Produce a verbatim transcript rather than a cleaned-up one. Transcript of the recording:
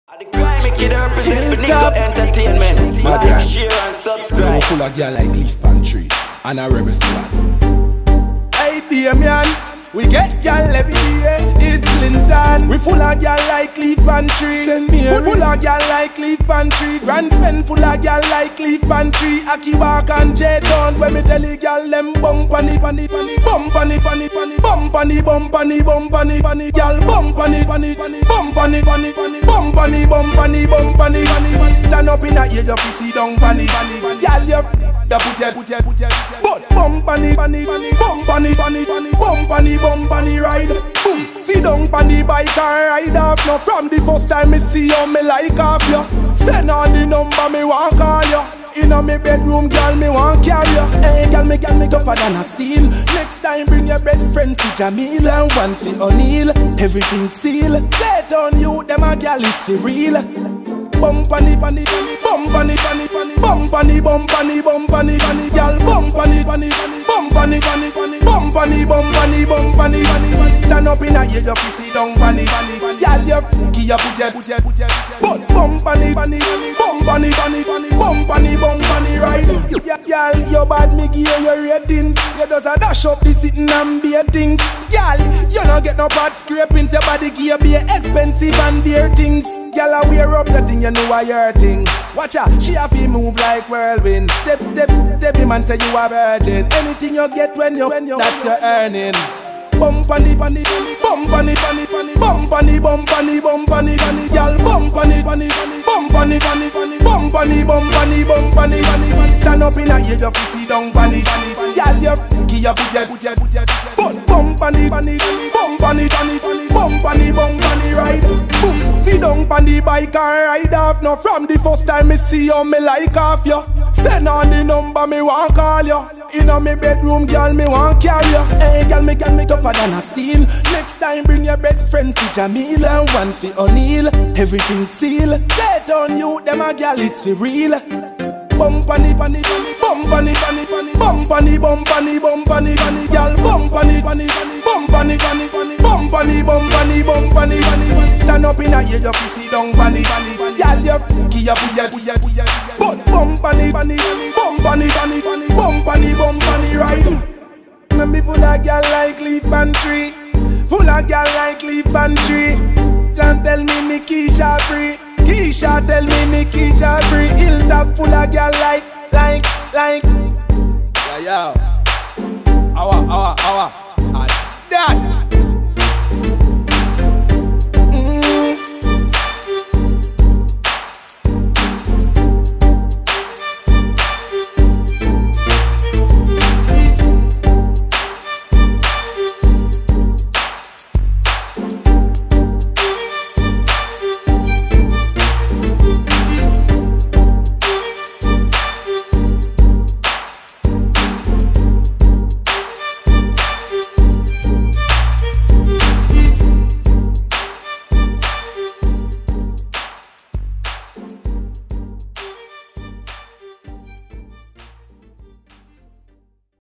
The crime make it represent for Nico Entertainment. Like, share and subscribe. Full of girl like Leaf Pantry and a rebel squad. Hey Damian, we get girl every day. It's Clinton. We full of girl like Leaf Pantry. Send me a we full of girl like Leaf Pantry. Grand spend full of girl like Leaf Pantry. Aki Walk and J Down. When me tell the girl them bump on it, on it, on it, bump on it, on it, on it, bump on it, bump on it, bump on it, on it, girl bump on it, on it, on it, bump on it, on it, on it, bump on it, bump on it, bump on it, on it, on it. Stand up in a ear, you fi down on it, on it, girl you. You put your, put your, put your, but bump on it, on it, on it, bump on it, on it, on it, bump on it, bump on it, ride. Boom, sit down on the bike and ride off. Now from the first time me see you, me like off you. Send on the number, me want call you. Inna me bedroom, girl, me want carry you. Hey, girl, me, girl, me tougher than a steel. Next time bring your best friend for Jamil and one for O'Neal. Everything seal. Jet on you, them a girl is for real. Bump on it, on it, bump on it, on it, bump on it, bump on it, bump on it, on it, girl, bump on it, on it, bump on it, on it, bump on it, bump on it, bump on it, on it. Stand up in a ear, you fi sit down on it, girl, you key you put your, put your, put your, but bump on it, on it, bump on it, on it, bump on it, bump on it, right? Girl, you bad, me give you your ratings. You just a dash up the sitting and be a thing. Girl, you no get no bad scrapings. Your body give be expensive and dear things. Girl, I wear up your thing, you know I your thing. Watch her, she have to move like whirlwind. Deb, Deb, Debbie man say you a virgin. Anything you get when you, when you that's your earning. Bump on it, on it, bump on it, on it, bump on it, bump on it, bump on it, on it, girl, bump on it, on it, bump on it, on it, bump on it, bump on it, bump on it, on it. Stand up in a ear, you fi sit down on it, girl, you key you put your, put your, put your, but bump on it, on it, bump on it, on it, bump on it, bump on it, ride. Boom, sit down on the bike and ride off. Now from the first time me see you, me like off you. Send on the number, me want call you. Inna me bedroom, girl, me want carry you. Hey, girl, me, girl, me tougher than a steel. Next time bring your best friend for Jamil and one for O'Neal. Everything seal. Jet on you, them a girl is for real. Bump on it, on it, bump on it, on it, bump on it, bump on it, bump on it, girl, bump on it, on it, bump on it, on it, bump on it, bump on it, bump on it. Stand up in a ear, you fi sit down on it, girl, you key you put your, put your, put your, but bump on it, on it, bump on it, on it, bump on it, bump on it, ride. Me full of girl like Leaf Pantry, full of girl like Leaf Pantry. Can't tell me me Keisha free. Keisha tell me me Keisha free. Hilltop full of girl like, like, like. Yeah, yeah. Awa, awa, awa. And that.